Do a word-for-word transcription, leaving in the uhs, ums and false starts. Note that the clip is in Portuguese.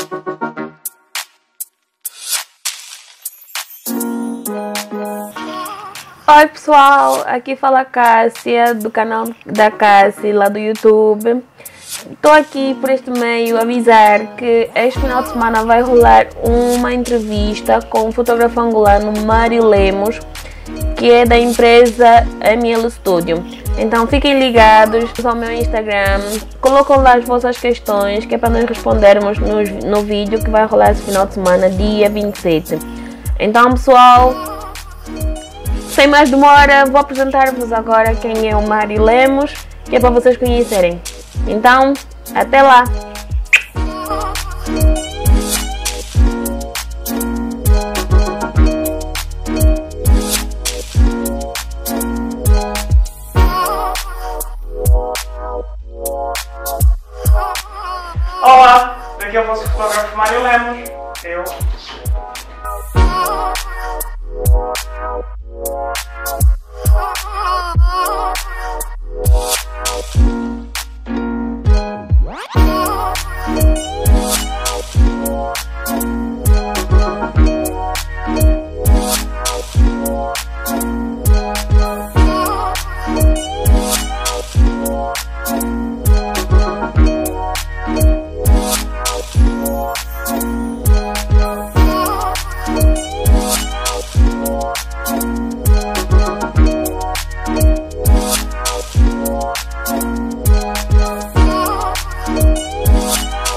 Oi pessoal, aqui fala a Cássia do canal da Cássia lá do YouTube. Estou aqui por este meio a avisar que este final de semana vai rolar uma entrevista com o fotógrafo angolano Mário Lemos, que é da empresa M L Studio. Então fiquem ligados ao meu Instagram, colocam lá as vossas questões, que é para nós respondermos no, no vídeo que vai rolar esse final de semana, dia vinte e sete. Então pessoal, sem mais demora, vou apresentar-vos agora quem é o Mário Lemos, que é para vocês conhecerem. Então, até lá! Olá, daqui é o vosso fotógrafo Mário Lemos. Eu